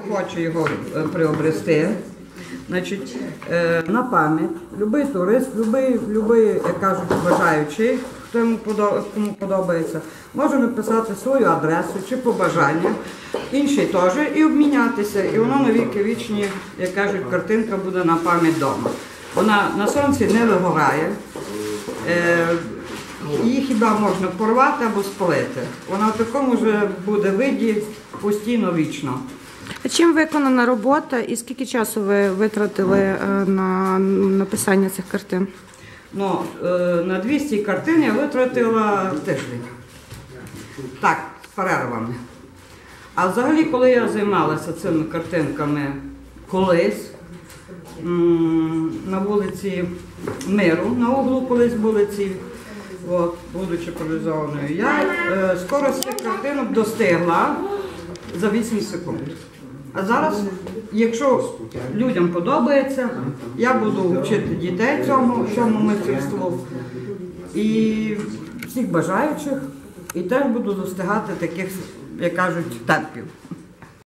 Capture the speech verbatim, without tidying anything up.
хоче його приобрести, значить, на пам'ять, будь-який турист, будь-який, як кажуть, бажаючий, хто йому кому подобається, може написати свою адресу чи побажання, інший теж, і обмінятися. І воно навіки вічні, як кажуть, картинка буде на пам'ять вдома. Вона на сонці не вигорає, її хіба можна порвати або спалити. Вона в такому ж буде виді постійно, вічно. А чим виконана робота і скільки часу ви витратили на написання цих картин? Ну, на двісті картин я витратила тиждень. Так, з перервами. А взагалі, коли я займалася цими картинками колись, на вулиці Миру, на углу колись вулиці, от, будучи паралізованою, я е, скорость цих картинок достигла за вісім секунд. А зараз, якщо людям подобається, я буду вчити дітей цьому, цьому мистецтву і всіх бажаючих, і теж буду достигати таких, як кажуть, темпів.